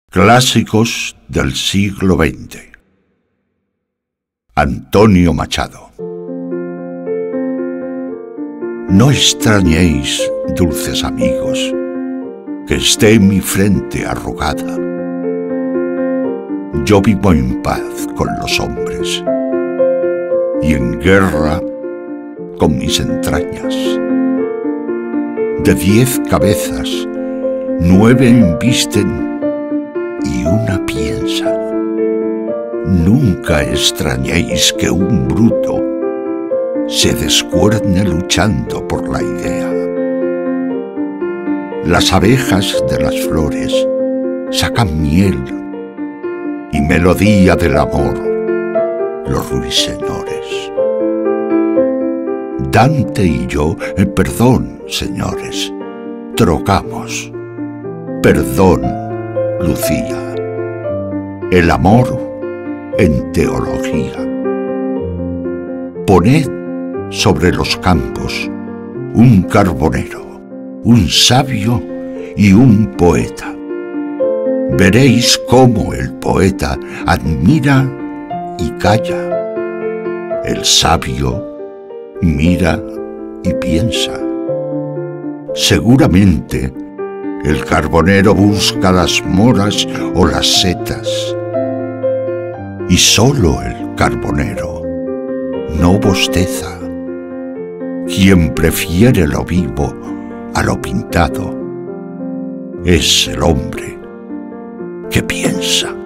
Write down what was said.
Clásicos del siglo XX. Antonio Machado. No extrañéis, dulces amigos, que esté mi frente arrugada. Yo vivo en paz con los hombres y en guerra con mis entrañas. De 10 cabezas, 9 embisten y una piensa. Nunca extrañéis que un bruto se descuerne luchando por la idea. Las abejas de las flores sacan miel y melodía del amor los ruiseñores. Dante y yo, perdón, señores, trocamos. Perdón, Lucía, el amor en teología. Poned sobre los campos un carbonero, un sabio y un poeta. Veréis cómo el poeta admira y calla. El sabio mira y piensa. Seguramente el carbonero busca las moras o las setas. Y solo el carbonero no bosteza. Quien prefiere lo vivo a lo pintado es el hombre que piensa.